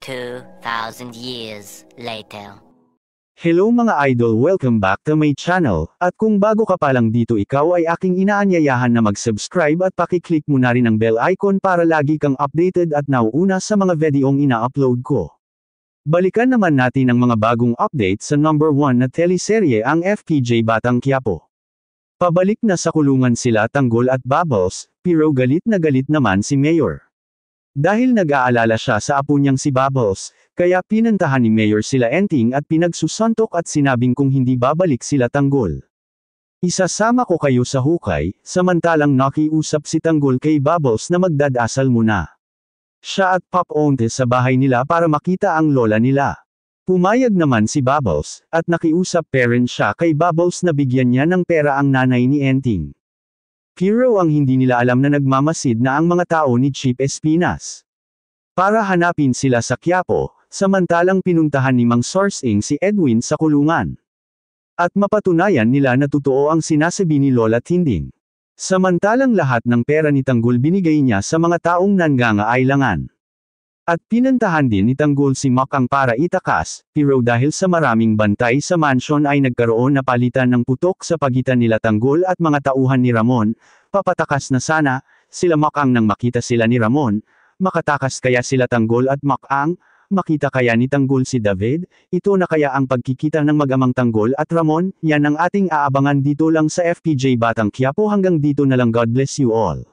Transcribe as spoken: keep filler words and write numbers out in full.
two thousand years later. Hello mga idol, welcome back to my channel, at kung bago ka pa lang dito ikaw ay aking inaanyayahan na mag-subscribe at pakiclick mo na rin ang bell icon para lagi kang updated at nauuna sa mga videong ina-upload ko. Balikan naman natin ang mga bagong update sa number one na teleserye ang F P J Batang Quiapo. Pabalik na sa kulungan sila Tanggol at Bubbles, pero galit na galit naman si Mayor. Dahil nag-aalala siya sa apo niyang si Bubbles, kaya pinantahan ni Mayor sila Enting at pinagsusuntok at sinabing kung hindi babalik sila Tanggol. Isasama ko kayo sa hukay, samantalang nakiusap si Tanggol kay Bubbles na magdadasal muna. Siya at Pop Onte sa bahay nila para makita ang lola nila. Pumayag naman si Bubbles, at nakiusap parent siya kay Bubbles na bigyan niya ng pera ang nanay ni Enting. Pero ang hindi nila alam na nagmamasid na ang mga tao ni Chief Espinas. Para hanapin sila sa Quiapo, samantalang pinuntahan ni Mang Sorsing si Edwin sa kulungan. At mapatunayan nila na totoo ang sinasabi ni Lola Tinding. Samantalang lahat ng pera ni Tanggol binigay niya sa mga taong nangangailangan. At pinantahan din ni Tanggol si Makang para itakas, pero dahil sa maraming bantay sa mansion ay nagkaroon na palitan ng putok sa pagitan nila Tanggol at mga tauhan ni Ramon, papatakas na sana, sila Makang nang makita sila ni Ramon, makatakas kaya sila Tanggol at Makang, makita kaya ni Tanggol si David, ito na kaya ang pagkikita ng mag-amang Tanggol at Ramon, yan ang ating aabangan dito lang sa F P J Batang Quiapo hanggang dito na lang, God bless you all.